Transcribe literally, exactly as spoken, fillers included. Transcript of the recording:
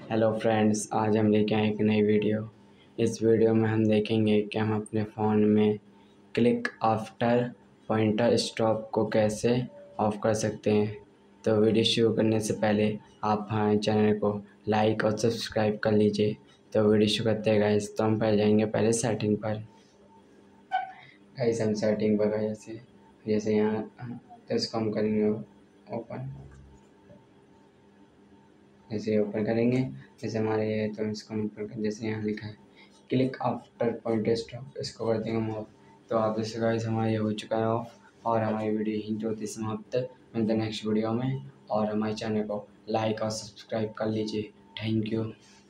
Hello friends, आज हम लेके आए एक नई वीडियो। इस वीडियो में हम देखेंगे कि हम अपने फ़ोन में क्लिक आफ्टर पॉइंटर स्टॉप को कैसे ऑफ कर सकते हैं। तो वीडियो शुरू करने से पहले आप हमारे चैनल को लाइक और सब्सक्राइब कर लीजिए। तो वीडियो शुरू करते हैं गाइस। तो हम पहले जाएंगे पहले सेटिंग पर। गाइस हम सेटिंग पर गए, जैसे जैसे यहाँ तो इसको हम करेंगे ओपन। जैसे ओपन करेंगे, जैसे हमारे ये तो इसको हम ओपन कर, जैसे यहाँ लिखा है क्लिक आफ्टर पॉइंट स्टॉप, इसको कर देंगे हम ऑफ। तो आप जैसे गाइस हमारा ये हो चुका है ऑफ और हमारी वीडियो यहीं होती समाप्त। मिलते नेक्स्ट वीडियो में और हमारे चैनल को लाइक और सब्सक्राइब कर लीजिए। Thank you.